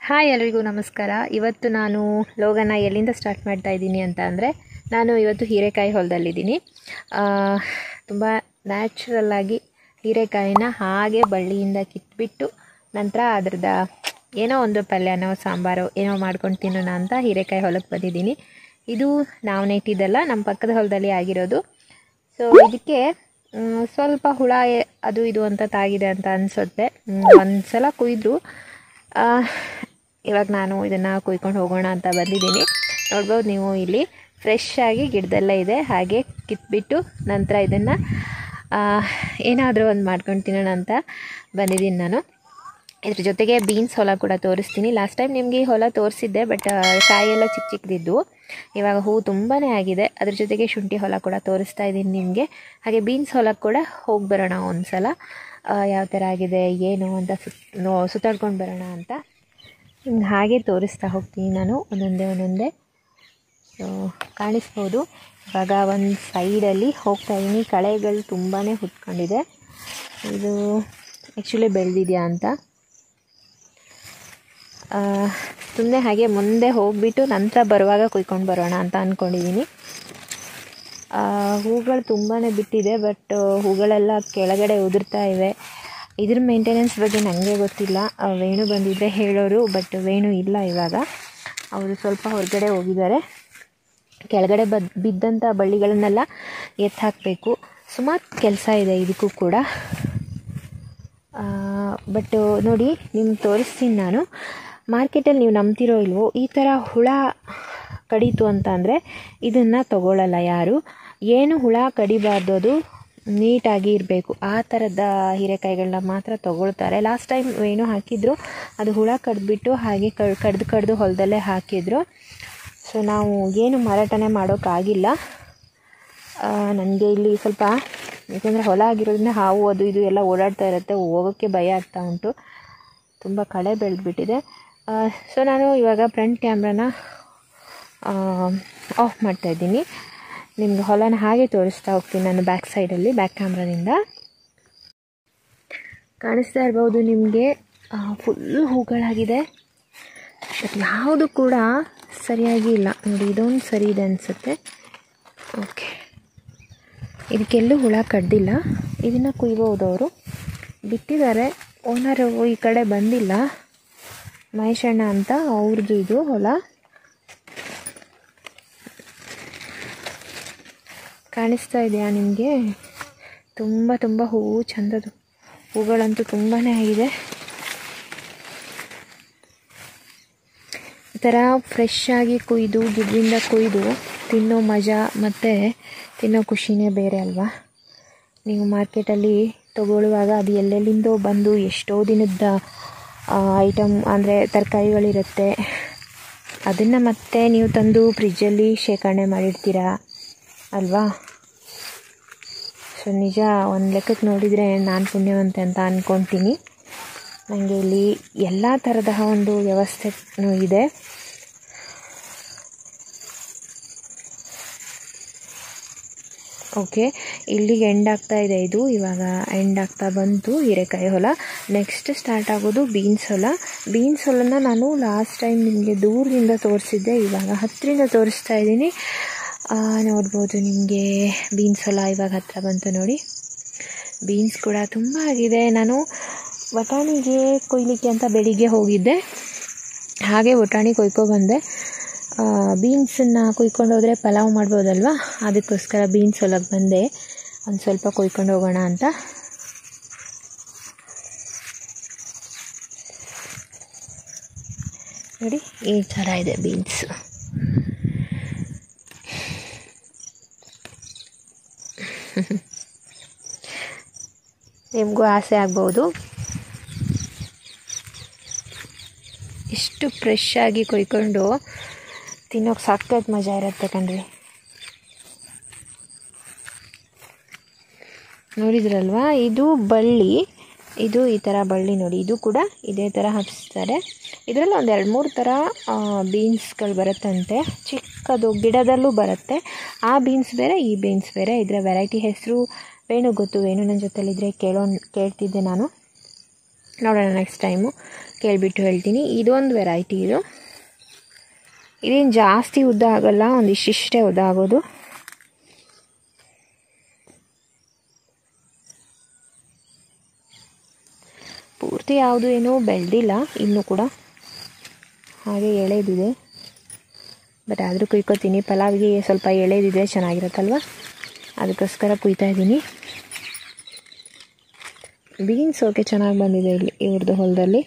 Hi ಎಲ್ರಿಗೂ ನಮಸ್ಕಾರ. ಇವತ್ತು ನಾನು ಲೋಗನ ಎಲ್ಲಿಂದ ಸ್ಟಾರ್ಟ್ ಮಾಡ್ತಾ ಇದ್ದೀನಿ ಅಂತ ಅಂದರೆ, ನಾನು ಇವತ್ತು ಹೀರೆಕಾಯಿ ಹೊಲದಲ್ಲಿದ್ದೀನಿ. ತುಂಬ ನ್ಯಾಚುರಲ್ಲಾಗಿ ಹೀರೆಕಾಯಿನ ಹಾಗೆ ಬಳ್ಳಿಯಿಂದ ಕಿತ್ಬಿಟ್ಟು ನಂತರ ಅದ್ರದ್ದು ಏನೋ ಒಂದು ಪಲ್ಯನೋ ಸಾಂಬಾರು ಏನೋ ಮಾಡ್ಕೊಂಡು ತಿನ್ನೋಣ ಅಂತ ಹೀರೆಕಾಯಿ ಹೊಲಕ್ಕೆ ಬಂದಿದ್ದೀನಿ. ಇದು ನಾವು ನೆಟ್ಟಿದ್ದಲ್ಲ, ನಮ್ಮ ಪಕ್ಕದ ಹೊಲದಲ್ಲಿ ಆಗಿರೋದು. ಸೊ ಇದಕ್ಕೆ ಸ್ವಲ್ಪ ಹುಳ ಅದು ಇದು ಅಂತ ತಾಗಿದೆ ಅಂತ ಅನಿಸುತ್ತೆ. ಒಂದು ಸಲ ಕುಯ್ದ್ರು. ಇವಾಗ ನಾನು ಇದನ್ನು ಕುಯ್ಕೊಂಡು ಹೋಗೋಣ ಅಂತ ಬಂದಿದ್ದೀನಿ. ನೋಡ್ಬೋದು ನೀವು, ಇಲ್ಲಿ ಫ್ರೆಶ್ ಆಗಿ ಗಿಡದಲ್ಲೇ ಇದೆ. ಹಾಗೆ ಕಿತ್ಬಿಟ್ಟು ನಂತರ ಇದನ್ನು ಏನಾದರೂ ಒಂದು ಮಾಡ್ಕೊಂಡು ತಿನ್ನೋಣ ಅಂತ ಬಂದಿದ್ದೀನಿ ನಾನು. ಇದ್ರ ಜೊತೆಗೆ ಬೀನ್ಸ್ ಹೊಲ ಕೂಡ ತೋರಿಸ್ತೀನಿ. ಲಾಸ್ಟ್ ಟೈಮ್ ನಿಮಗೆ ಈ ಹೊಲ ತೋರಿಸಿದ್ದೆ, ಬಟ್ ಕಾಯೆಲ್ಲ ಚಿಕ್ಕ ಚಿಕ್ಕದಿದ್ದು. ಇವಾಗ ಹೂವು ತುಂಬಾ ಆಗಿದೆ. ಅದ್ರ ಜೊತೆಗೆ ಶುಂಠಿ ಹೊಲ ಕೂಡ ತೋರಿಸ್ತಾ ಇದ್ದೀನಿ ನಿಮಗೆ. ಹಾಗೆ ಬೀನ್ಸ್ ಹೊಲಕ್ಕೆ ಕೂಡ ಹೋಗಿ ಬರೋಣ ಒಂದು ಸಲ, ಯಾವ ಥರ ಆಗಿದೆ ಏನು ಅಂತ ಸುತ್ತಾಡ್ಕೊಂಡು ಬರೋಣ ಅಂತ ನಿಮ್ಗೆ ಹಾಗೆ ತೋರಿಸ್ತಾ ಹೋಗ್ತೀನಿ ನಾನು ಒಂದೊಂದೇ. ಸೊ ಕಾಣಿಸ್ಬೋದು. ಇವಾಗ ಒಂದು ಸೈಡಲ್ಲಿ ಹೋಗ್ತಾ ಇದ್ದೀನಿ. ಕಳೆಗಳು ತುಂಬಾ ಹುಟ್ಕೊಂಡಿದೆ. ಇದು ಆ್ಯಕ್ಚುಲಿ ಬೆಳೆದಿದೆಯಾ ಅಂತ ಸುಮ್ಮನೆ ಹಾಗೆ ಮುಂದೆ ಹೋಗಿಬಿಟ್ಟು ನಂತರ ಬರುವಾಗ ಕುಯ್ಕೊಂಡು ಬರೋಣ ಅಂತ ಅಂದ್ಕೊಂಡಿದ್ದೀನಿ. ಹೂಗಳು ತುಂಬಾ ಬಿಟ್ಟಿದೆ, ಬಟ್ ಹೂಗಳೆಲ್ಲ ಕೆಳಗಡೆ ಉದುರ್ತಾ ಇವೆ. ಇದ್ರ ಮೇಂಟೆನೆನ್ಸ್ ಬಗ್ಗೆ ನನಗೆ ಗೊತ್ತಿಲ್ಲ. ವೇಣು ಬಂದಿದ್ದರೆ ಹೇಳೋರು, ಬಟ್ ವೇಣು ಇಲ್ಲ ಇವಾಗ. ಅವರು ಸ್ವಲ್ಪ ಹೊರಗಡೆ ಹೋಗಿದ್ದಾರೆ. ಕೆಳಗಡೆ ಬಿದ್ದಂಥ ಬಳ್ಳಿಗಳನ್ನೆಲ್ಲ ಎತ್ತು ಹಾಕಬೇಕು. ಸುಮಾರು ಕೆಲಸ ಇದೆ ಇದಕ್ಕೂ ಕೂಡ. ಬಟ್ ನೋಡಿ, ನಿಮ್ಗೆ ತೋರಿಸ್ತೀನಿ ನಾನು. ಮಾರ್ಕೆಟಲ್ಲಿ ನೀವು ನಂಬ್ತಿರೋ ಇಲ್ವೋ, ಈ ಥರ ಹುಳ ಕಡೀತು ಅಂತ ಅಂದರೆ ಇದನ್ನು ತಗೊಳ್ಳಲ್ಲ ಯಾರು. ಏನು ಹುಳ ಕಡಿಬಾರ್ದು, ಅದು ನೀಟಾಗಿ ಇರಬೇಕು, ಆ ಥರದ ಹೀರೆಕಾಯಿಗಳನ್ನ ಮಾತ್ರ ತೊಗೊಳ್ತಾರೆ. ಲಾಸ್ಟ್ ಟೈಮ್ ಏನು ಹಾಕಿದ್ರು, ಅದು ಹುಳ ಕಡ್ದುಬಿಟ್ಟು ಹಾಗೆ ಕಡ್ದು ಹೊಲದಲ್ಲೇ ಹಾಕಿದ್ರು. ಸೊ ನಾವು ಏನು ಮಾರಾಟನೇ ಮಾಡೋಕ್ಕಾಗಿಲ್ಲ. ನನಗೆ ಇಲ್ಲಿ ಸ್ವಲ್ಪ, ಯಾಕೆಂದರೆ ಹೊಲ ಆಗಿರೋದ್ರಿಂದ ಹಾವು ಅದು ಇದು ಎಲ್ಲ ಓಡಾಡ್ತಾ ಇರುತ್ತೆ, ಹೋಗೋಕ್ಕೆ ಭಯ ಆಗ್ತಾ ಉಂಟು. ತುಂಬ ಕಳೆ ಬೆಳೆದ್ಬಿಟ್ಟಿದೆ. ಸೊ ನಾನು ಇವಾಗ ಫ್ರಂಟ್ ಕ್ಯಾಮ್ರಾನ ಆಫ್ ಮಾಡ್ತಾಯಿದ್ದೀನಿ. ನಿಮ್ಗೆ ಹೊಲನ ಹಾಗೆ ತೋರಿಸ್ತಾ ಹೋಗ್ತೀನಿ ನಾನು ಬ್ಯಾಕ್ ಸೈಡಲ್ಲಿ, ಬ್ಯಾಕ್ ಕ್ಯಾಮ್ರಾದಿಂದ. ಕಾಣಿಸ್ತಾ ಇರ್ಬೋದು ನಿಮಗೆ, ಫುಲ್ ಹೂಗಳಾಗಿದೆ. ಬಟ್ ಯಾವುದು ಕೂಡ ಸರಿಯಾಗಿ ಇಲ್ಲ ನೋಡಿ. ಇದೊಂದು ಸರಿ ಇದೆ ಅನಿಸುತ್ತೆ. ಓಕೆ, ಇದಕ್ಕೆಲ್ಲೂ ಹುಳ ಕಡ್ದಿಲ್ಲ. ಇದನ್ನು ಕುಯ್ಬೋದು. ಅವರು ಬಿಟ್ಟಿದ್ದಾರೆ. ಓನರು ಈ ಕಡೆ ಬಂದಿಲ್ಲ, ಮಹೇಶಣ್ಣ ಅಂತ ಅವ್ರದ್ದು ಇದು ಹೊಲ. ಕಾಣಿಸ್ತಾ ಇದೆಯಾ ನಿಮಗೆ? ತುಂಬ ಹೂವು ಚೆಂದದು. ಹೂಗಳಂತೂ ತುಂಬಾ ಆಗಿದೆ. ಈ ಥರ ಫ್ರೆಶ್ ಆಗಿ ಕುಯ್ದು, ಗಿಡದಿಂದ ಕುಯ್ದು ತಿನ್ನೋ ಮಜಾ ಮತ್ತು ತಿನ್ನೋ ಖುಷಿನೇ ಬೇರೆ ಅಲ್ವಾ. ನೀವು ಮಾರ್ಕೆಟಲ್ಲಿ ತಗೊಳ್ಳುವಾಗ ಅದು ಎಲ್ಲೆಲ್ಲಿಂದೋ ಬಂದು ಎಷ್ಟೋ ದಿನದ ಐಟಮ್ ಅಂದರೆ ತರಕಾರಿಗಳಿರುತ್ತೆ. ಅದನ್ನು ಮತ್ತೆ ನೀವು ತಂದು ಫ್ರಿಜ್ಜಲ್ಲಿ ಶೇಖರಣೆ ಮಾಡಿರ್ತೀರ ಅಲ್ವಾ. ಸೊ ನಿಜ, ಒಂದು ಲೆಕ್ಕಕ್ಕೆ ನೋಡಿದರೆ ನಾನು ಪುಣ್ಯವಂತೆ ಅಂತ ಅಂದ್ಕೊತೀನಿ. ನನಗೆ ಇಲ್ಲಿ ಎಲ್ಲ ಥರದ ಒಂದು ವ್ಯವಸ್ಥೆನೂ ಇದೆ. ಓಕೆ, ಇಲ್ಲಿಗೆ ಎಂಡ್ ಆಗ್ತಾ ಇದೆ. ಇದು ಇವಾಗ ಎಂಡ್ ಆಗ್ತಾ ಬಂತು ಹೀರೆಕಾಯಿ ಹೊಲ. ನೆಕ್ಸ್ಟ್ ಸ್ಟಾರ್ಟ್ ಆಗೋದು ಬೀನ್ಸ್ ಹೊಲ. ಬೀನ್ಸ್ ಹೊಲನ ನಾನು ಲಾಸ್ಟ್ ಟೈಮ್ ನಿಮಗೆ ದೂರದಿಂದ ತೋರಿಸಿದ್ದೆ, ಇವಾಗ ಹತ್ತಿರದಿಂದ ತೋರಿಸ್ತಾ ಇದ್ದೀನಿ. ನೋಡ್ಬೋದು ನಿಮಗೆ ಬೀನ್ಸ್ ಹೊಲ ಇವಾಗ ಹತ್ತಿರ ಬಂತು ನೋಡಿ. ಬೀನ್ಸ್ ಕೂಡ ತುಂಬ ಆಗಿದೆ. ನಾನು ಬಟಾಣಿಗೆ ಕೊಯ್ಲಿಕ್ಕೆ ಅಂತ ಬೆಳಿಗ್ಗೆ ಹೋಗಿದ್ದೆ, ಹಾಗೆ ಬಟಾಣಿ ಕೊಯ್ಕೊಬಂದೆ. ಬೀನ್ಸನ್ನು ಕುಯ್ಕೊಂಡು ಹೋದರೆ ಪಲಾವ್ ಮಾಡ್ಬೋದಲ್ವ, ಅದಕ್ಕೋಸ್ಕರ ಬೀನ್ಸ್ ಹೊಲಕ್ಕೆ ಬಂದೆ. ಒಂದು ಸ್ವಲ್ಪ ಕೊಯ್ಕೊಂಡು ಹೋಗೋಣ ಅಂತ. ನೋಡಿ ಈ ಥರ ಇದೆ ಬೀನ್ಸ್. ನಿಮಗೂ ಆಸೆ ಆಗ್ಬೋದು, ಇಷ್ಟು ಫ್ರೆಶ್ ಆಗಿ ಕೊಯ್ಕೊಂಡು ತಿನ್ನೋಕೆ ಸಖತ್ ಮಜಾ ಇರುತ್ತೆ ಕಣ್ರಿ. ನೋಡಿದ್ರಲ್ವಾ, ಇದು ಬಳ್ಳಿ, ಇದು ಈ ಥರ ಬಳ್ಳಿ ನೋಡಿ. ಇದು ಕೂಡ ಇದೇ ಥರ ಹಬ್ಬಿಸ್ತಾರೆ. ಇದರಲ್ಲಿ ಒಂದು 2-3 ಥರ ಬೀನ್ಸ್ಗಳು ಬರುತ್ತಂತೆ. ಚಿಕ್ಕದು ಗಿಡದಲ್ಲೂ ಬರುತ್ತೆ. ಆ ಬೀನ್ಸ್ ಬೇರೆ, ಈ ಬೀನ್ಸ್ ಬೇರೆ. ಇದರ ವೆರೈಟಿ ಹೆಸರು ವೇಣು ಗೊತ್ತು. ವೇಣು ನನ್ನ ಜೊತೆಲಿದ್ದರೆ ಕೇಳ್ತಿದ್ದೆ ನಾನು. ನೋಡೋಣ ನೆಕ್ಸ್ಟ್ ಟೈಮು. ಕೇಳಿಬಿಟ್ಟು ಹೇಳ್ತೀನಿ. ಇದೊಂದು ವೆರೈಟಿ ಇದೇನು ಜಾಸ್ತಿ ಉದ್ದ ಆಗೋಲ್ಲ, ಒಂದಿಷ್ಟೇ ಉದ್ದ ಆಗೋದು. ಪೂರ್ತಿ ಯಾವುದು ಏನೂ ಬೆಳೆದಿಲ್ಲ ಇನ್ನೂ ಕೂಡ, ಹಾಗೆ ಎಳೆದಿದೆ. ಬಟ್ ಆದರೂ ಕುಯ್ಕೋತೀನಿ, ಪಲಾವಿಗೆ ಸ್ವಲ್ಪ ಎಳೆದಿದೆ ಚೆನ್ನಾಗಿರುತ್ತಲ್ವ, ಅದಕ್ಕೋಸ್ಕರ ಕುಯ್ತಾ ಇದ್ದೀನಿ. ಬೀನ್ಸ್ ಓಕೆ ಚೆನ್ನಾಗಿ ಬಂದಿದೆ ಇಲ್ಲಿ ಇವ್ರದ್ದು ಹೊಲದಲ್ಲಿ.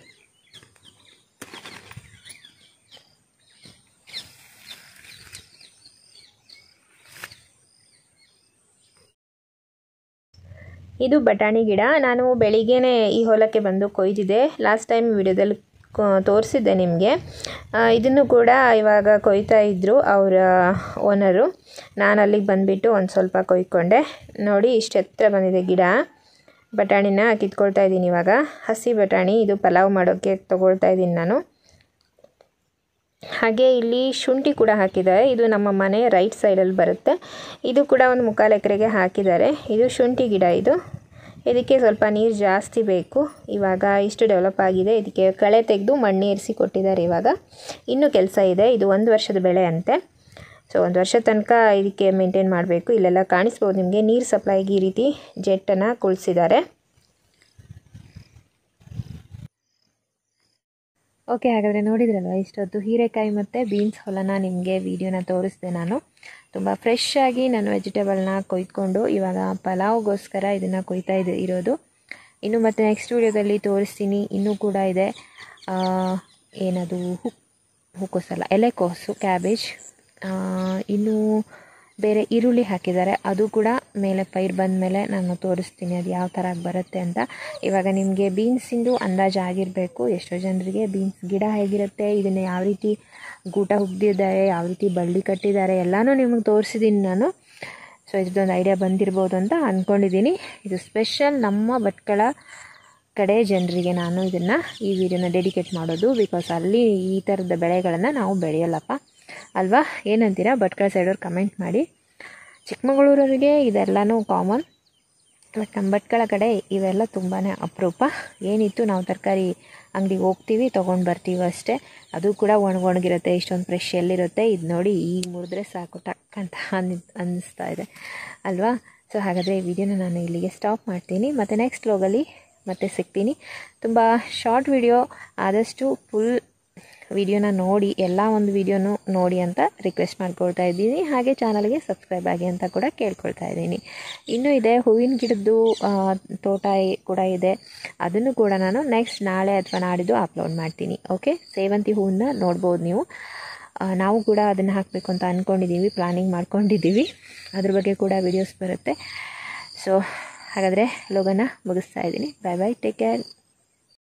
ಇದು ಬಟಾಣಿ ಗಿಡ. ನಾನು ಬೆಳಿಗ್ಗೆನೇ ಈ ಹೊಲಕ್ಕೆ ಬಂದು ಕೊಯ್ದಿದ್ದೆ. ಲಾಸ್ಟ್ ಟೈಮ್ ವಿಡಿಯೋದಲ್ಲಿ ತೋರಿಸಿದ್ದೆ ನಿಮಗೆ. ಇದನ್ನು ಕೂಡ ಇವಾಗ ಕೊಯ್ತಾ ಇದ್ದರು ಅವರ ಓನರು. ನಾನು ಅಲ್ಲಿಗೆ ಬಂದುಬಿಟ್ಟು ಒಂದು ಸ್ವಲ್ಪ ಕೊಯ್ಕೊಂಡೆ. ನೋಡಿ ಇಷ್ಟು ಎತ್ತರ ಬಂದಿದೆ ಗಿಡ. ಬಟಾಣಿನ ಕಿತ್ಕೊಳ್ತಾ ಇದ್ದೀನಿ ಇವಾಗ. ಹಸಿ ಬಟಾಣಿ, ಇದು ಪಲಾವ್ ಮಾಡೋಕ್ಕೆ ತೊಗೊಳ್ತಾ ಇದ್ದೀನಿ ನಾನು. ಹಾಗೆ ಇಲ್ಲಿ ಶುಂಠಿ ಕೂಡ ಹಾಕಿದ್ದಾರೆ. ಇದು ನಮ್ಮ ಮನೆ ರೈಟ್ ಸೈಡಲ್ಲಿ ಬರುತ್ತೆ. ಇದು ಕೂಡ ಒಂದು 3/4 ಎಕರೆಗೆ ಹಾಕಿದ್ದಾರೆ. ಇದು ಶುಂಠಿ ಗಿಡ. ಇದಕ್ಕೆ ಸ್ವಲ್ಪ ನೀರು ಜಾಸ್ತಿ ಬೇಕು. ಇವಾಗ ಇಷ್ಟು ಡೆವಲಪ್ ಆಗಿದೆ. ಇದಕ್ಕೆ ಕಳೆ ತೆಗೆದು ಮಣ್ಣು ಏರಿಸಿ ಕೊಟ್ಟಿದ್ದಾರೆ. ಇವಾಗ ಇನ್ನೂ ಕೆಲಸ ಇದೆ. ಇದು 1 ವರ್ಷದ ಬೆಳೆ ಅಂತೆ. ಸೊ 1 ವರ್ಷ ತನಕ ಇದಕ್ಕೆ ಮೇಂಟೈನ್ ಮಾಡಬೇಕು. ಇಲ್ಲೆಲ್ಲ ಕಾಣಿಸ್ಬೋದು ನಿಮಗೆ, ನೀರು ಸಪ್ಲೈಗೆ ಈ ರೀತಿ ಜೆಟ್ಟನ್ನು ಕುಳಿಸಿದ್ದಾರೆ. ಓಕೆ, ಹಾಗಾದರೆ ನೋಡಿದ್ರಲ್ವ ಇಷ್ಟೊತ್ತು ಹೀರೆಕಾಯಿ ಮತ್ತು ಬೀನ್ಸ್ ಹೊಲನ ನಿಮಗೆ ವಿಡಿಯೋನ ತೋರಿಸಿದೆ ನಾನು. ತುಂಬ ಫ್ರೆಶ್ ಆಗಿ ನಾನು ವೆಜಿಟೇಬಲ್ನ ಕೊಯ್ಕೊಂಡು ಇವಾಗ ಪಲಾವ್ಗೋಸ್ಕರ ಇದನ್ನು ಕೊಯ್ತಾ ಇರೋದು. ಇನ್ನು ಮತ್ತೆ ನೆಕ್ಸ್ಟ್ ವಿಡಿಯೋದಲ್ಲಿ ತೋರಿಸ್ತೀನಿ. ಇನ್ನೂ ಕೂಡ ಇದೆ, ಏನದು ಹೂಕೋಸಲ್ಲ, ಎಲೆಕೋಸು, ಕ್ಯಾಬೇಜ್, ಇನ್ನೂ ಬೇರೆ ಈರುಳ್ಳಿ ಹಾಕಿದ್ದಾರೆ. ಅದು ಕೂಡ ಮೇಲೆ ಪೈರು ಬಂದ ಮೇಲೆ ನಾನು ತೋರಿಸ್ತೀನಿ ಅದು ಯಾವ ಥರ ಬರುತ್ತೆ ಅಂತ. ಇವಾಗ ನಿಮಗೆ ಬೀನ್ಸಿಂದು ಅಂದಾಜು ಆಗಿರಬೇಕು. ಎಷ್ಟೋ ಜನರಿಗೆ ಬೀನ್ಸ್ ಗಿಡ ಹೇಗಿರುತ್ತೆ, ಇದನ್ನು ಯಾವ ರೀತಿ ಗೂಟ ಹುಗ್ದಿದ್ದಾರೆ, ಯಾವ ರೀತಿ ಬಳ್ಳಿ ಕಟ್ಟಿದ್ದಾರೆ ಎಲ್ಲನೂ ನಿಮಗೆ ತೋರಿಸಿದ್ದೀನಿ ನಾನು. ಸೊ ಇದ್ರದ್ದೊಂದು ಐಡಿಯಾ ಬಂದಿರ್ಬೋದು ಅಂತ ಅಂದ್ಕೊಂಡಿದ್ದೀನಿ. ಇದು ಸ್ಪೆಷಲ್ ನಮ್ಮ ಭಟ್ಕಳ ಕಡೆ ಜನರಿಗೆ ನಾನು ಈ ವಿಡಿಯೋನ ಡೆಡಿಕೇಟ್ ಮಾಡೋದು. ಬಿಕಾಸ್ ಅಲ್ಲಿ ಈ ಥರದ ಬೆಳೆಗಳನ್ನು ನಾವು ಬೆಳೆಯಲ್ಲಪ್ಪ ಅಲ್ವಾ, ಏನಂತೀರಾ? ಭಟ್ಕಳ ಸೈಡವ್ರು ಕಮೆಂಟ್ ಮಾಡಿ. ಚಿಕ್ಕಮಗಳೂರವರಿಗೆ ಇದೆಲ್ಲನೂ ಕಾಮನ್, ಬಟ್ ನಮ್ಮ ಭಟ್ಕಳ ಕಡೆ ಇವೆಲ್ಲ ತುಂಬಾ ಅಪರೂಪ. ಏನಿತ್ತು ನಾವು ತರಕಾರಿ ಅಂಗಡಿಗೆ ಹೋಗ್ತೀವಿ, ತೊಗೊಂಡು ಬರ್ತೀವಿ ಅಷ್ಟೇ. ಅದು ಕೂಡ ಒಣಗಿರುತ್ತೆ, ಇಷ್ಟೊಂದು ಫ್ರೆಶ್ ಎಲ್ಲಿರುತ್ತೆ. ಇದು ನೋಡಿ ಈಗ ಮುರಿದ್ರೆ ಸಾಕು ಟಕ್ ಅಂತ ಅನ್ನಿಸ್ತಾ ಇದೆ ಅಲ್ವಾ. ಸೊ ಹಾಗಾದರೆ ಈ ವಿಡಿಯೋನ ನಾನು ಇಲ್ಲಿಗೆ ಸ್ಟಾಪ್ ಮಾಡ್ತೀನಿ. ಮತ್ತು ನೆಕ್ಸ್ಟ್ ವ್ಲಾಗಲ್ಲಿ ಮತ್ತೆ ಸಿಗ್ತೀನಿ. ತುಂಬ ಶಾರ್ಟ್ ವಿಡಿಯೋ, ಆದಷ್ಟು ಫುಲ್ ವಿಡಿಯೋನ ನೋಡಿ, ಎಲ್ಲ ಒಂದು ವಿಡಿಯೋನು ನೋಡಿ ಅಂತ ರಿಕ್ವೆಸ್ಟ್ ಮಾಡ್ಕೊಳ್ತಾ ಇದ್ದೀನಿ. ಹಾಗೆ ಚಾನಲ್ಗೆ ಸಬ್ಸ್ಕ್ರೈಬ್ ಆಗಿ ಅಂತ ಕೂಡ ಕೇಳ್ಕೊಳ್ತಾ ಇದ್ದೀನಿ. ಇನ್ನೂ ಇದೆ ಹೂವಿನ ಗಿಡದ್ದು ತೋಟ ಕೂಡ ಇದೆ. ಅದನ್ನು ಕೂಡ ನಾನು ನೆಕ್ಸ್ಟ್ ನಾಳೆ ಅಥವಾ ನಾಡಿದ್ದು ಅಪ್ಲೋಡ್ ಮಾಡ್ತೀನಿ. ಓಕೆ, ಸೇವಂತಿ ಹೂವನ್ನ ನೋಡ್ಬೋದು ನೀವು. ನಾವು ಕೂಡ ಅದನ್ನು ಹಾಕಬೇಕು ಅಂತ ಅಂದ್ಕೊಂಡಿದ್ದೀವಿ, ಪ್ಲಾನಿಂಗ್ ಮಾಡ್ಕೊಂಡಿದ್ದೀವಿ. ಅದ್ರ ಬಗ್ಗೆ ಕೂಡ ವಿಡಿಯೋಸ್ ಬರುತ್ತೆ. ಸೊ ಹಾಗಾದರೆ ಲೋಗನ ಮುಗಿಸ್ತಾ ಇದ್ದೀನಿ. Bye bye, take care.